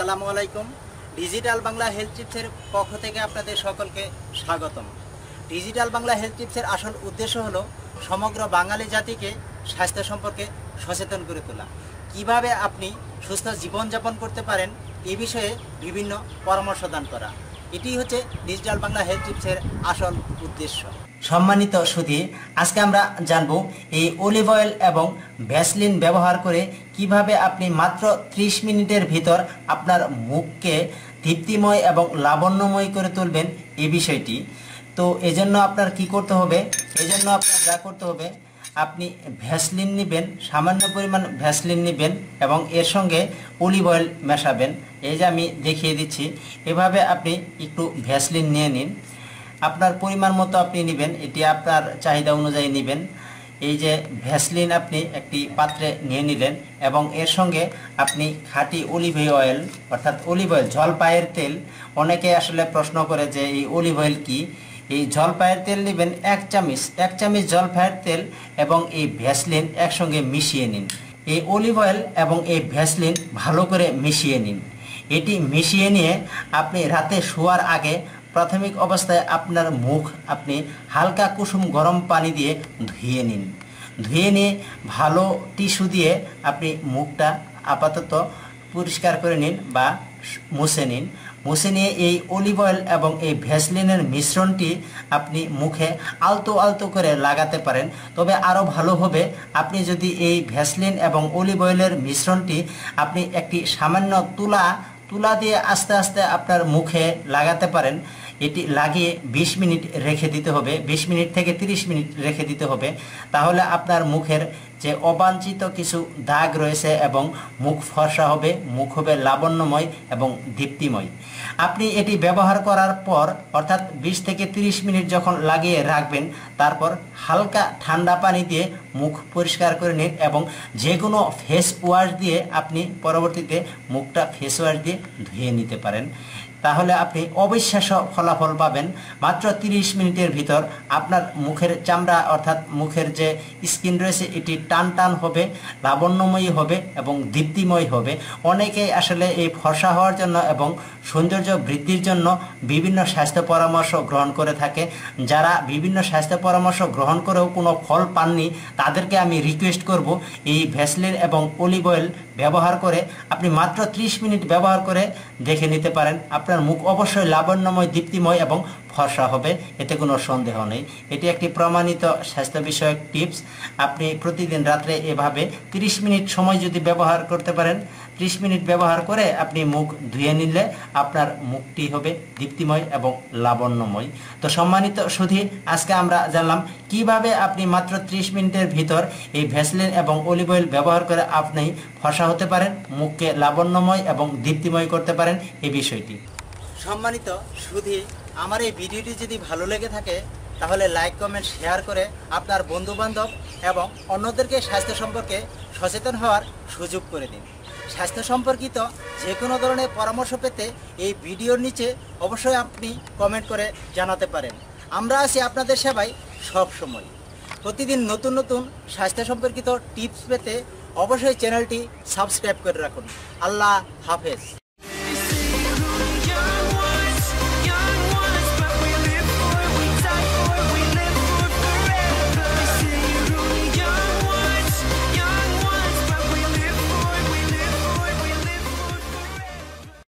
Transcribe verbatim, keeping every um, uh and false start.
আসসালামু আলাইকুম। Digital Bangla health টিপসের পক্ষ থেকে আপনাদের সকলকে স্বাগতম। ডিজিটাল বাংলা হেলথ টিপসের আসল উদ্দেশ্য হলো সমগ্র বাঙালি জাতিকে স্বাস্থ্য সম্পর্কে সচেতন করে তোলা। কিভাবে আপনি সুস্থ জীবনযাপন করতে পারেন এ বিষয়ে বিভিন্ন পরামর্শ দান করা, এটি হচ্ছে ডিজিটাল বাংলা হেলথ টিপসের আসল উদ্দেশ্য। সম্মানিত সুধী, আজকে আমরা জানব এই অলিভ অয়েল এবং ভ্যাসলিন ব্যবহার করে কিভাবে আপনি মাত্র ত্রিশ মিনিটের ভিতর আপনার মুখকে দীপ্তিময় এবং লাবণ্যময় করে তুলবেন এই বিষয়টি। তো এজন্য আপনার কি করতে হবে? এজন্য আপনার যা করতে হবে, আপনি ভ্যাসলিন নেবেন, সামান্য পরিমাণ ভ্যাসলিন নেবেন এবং এর সঙ্গে অলিভ অয়েল মেশাবেন। এই যে আমি দেখিয়ে দিচ্ছি, এভাবে আপনি একটু ভ্যাসলিন নিয়ে নিন। আপনার পরিমাণ মতো আপনি নেবেন, এটি আপনার চাহিদা অনুযায়ী নেবেন। এই যে ভ্যাসলিন আপনি একটি পাত্রে নিয়ে নিলেন এবং এর সঙ্গে আপনি খাঁটি অলিভ অয়েল অর্থাৎ অলিভ অয়েল জলপাইয়ের তেল। অনেকে আসলে প্রশ্ন করে যে এই অলিভ অয়েল কি। এই জলপাইয়ের তেল নেবেন এক চামচ এক চামচ জলপাইয়ের তেল এবং এই ভ্যাসলিন একসঙ্গে মিশিয়ে নিন। এই অলিভ অয়েল এবং এই ভ্যাসলিন ভালো করে মিশিয়ে নিন। এটি মিশিয়ে নিয়ে আপনি রাতে শোয়ার আগে প্রাথমিক অবস্থায় আপনার মুখ আপনি হালকা কুসুম গরম পানি দিয়ে ধুয়ে নিন। ধুয়ে নিয়ে ভালো টিস্যু দিয়ে আপনি মুখটা আপাতত পরিষ্কার করে নিন বা মুছে নিন। মুছে নিয়ে এই অলিভ অয়েল এবং এই ভ্যাসলিনের মিশ্রণটি আপনি মুখে আলতো আলতো করে লাগাতে পারেন। তবে আরও ভালো হবে আপনি যদি এই ভ্যাসলিন এবং অলিভ অয়েলের মিশ্রণটি আপনি একটি সামান্য তুলা তুলা দিয়ে আস্তে আস্তে আপনার মুখে লাগাতে পারেন। এটি লাগিয়ে বিশ মিনিট রেখে দিতে হবে, বিশ মিনিট থেকে তিরিশ মিনিট রেখে দিতে হবে। তাহলে আপনার মুখের যে অবাঞ্ছিত কিছু দাগ রয়েছে এবং মুখ ফর্সা হবে, মুখ হবে লাবণ্যময় এবং দীপ্তিময়। আপনি এটি ব্যবহার করার পর অর্থাৎ বিশ থেকে তিরিশ মিনিট যখন লাগিয়ে রাখবেন, তারপর হালকা ঠান্ডা পানি দিয়ে মুখ পরিষ্কার করে নিন এবং যে কোনো ফেস ওয়াশ দিয়ে আপনি পরবর্তীতে মুখটা ফেস ওয়াশ দিয়ে ধুয়ে নিতে পারেন। তাহলে আপনি অবিশ্বাস্য ফলাফল পাবেন। মাত্র তিরিশ মিনিটের ভিতর আপনার মুখের চামড়া অর্থাৎ মুখের যে স্কিন রয়েছে এটি টান টান হবে, লাবণ্যময়ী হবে এবং দীপ্তিময় হবে। অনেকেই আসলে এই ফর্সা হওয়ার জন্য এবং সৌন্দর্য বৃদ্ধির জন্য বিভিন্ন স্বাস্থ্য পরামর্শ গ্রহণ করে থাকে। যারা বিভিন্ন স্বাস্থ্য পরামর্শ গ্রহণ করেও কোনো ফল পাননি, তাদেরকে আমি রিকোয়েস্ট করব এই ভ্যাসলিন এবং অলিভ অয়েল ব্যবহার করে আপনি মাত্র ত্রিশ মিনিট ব্যবহার করে দেখে নিতে পারেন। আপনার মুখ অবশ্যই লাবণ্যময়, দীপ্তিময় এবং ফর্সা হবে, এতে কোনো সন্দেহ নেই। এটি একটি প্রমাণিত স্বাস্থ্য বিষয়ক টিপস। আপনি প্রতিদিন রাত্রে এভাবে তিরিশ মিনিট সময় যদি ব্যবহার করতে পারেন, ত্রিশ মিনিট ব্যবহার করে আপনি মুখ ধুয়ে নিলে আপনার মুখটি হবে দীপ্তিময় এবং লাবণ্যময়। তো সম্মানিত সুধী, আজকে আমরা জানলাম কিভাবে আপনি মাত্র ত্রিশ মিনিটের ভিতর এই ভ্যাসলিন এবং অলিভ অয়েল ব্যবহার করে আপনি ফর্সা হতে পারেন, মুখকে লাবণ্যময় এবং দীপ্তিময় করতে পারেন এই বিষয়টি। সম্মানিত সুধী, আমার এই ভিডিওটি যদি ভালো লেগে থাকে তাহলে লাইক, কমেন্ট, শেয়ার করে আপনার বন্ধুবান্ধব এবং অন্যদেরকে স্বাস্থ্য সম্পর্কে সচেতন হওয়ার সুযোগ করে দিন। স্বাস্থ্য সম্পর্কিত যে কোনো ধরনের পরামর্শ পেতে এই ভিডিওর নিচে অবশ্যই আপনি কমেন্ট করে জানাতে পারেন। আমরা আছি আপনাদের সেবায় সব সময়। প্রতিদিন নতুন নতুন স্বাস্থ্য সম্পর্কিত টিপস পেতে অবশ্যই চ্যানেলটি সাবস্ক্রাইব করে রাখুন। আল্লাহ হাফেজ।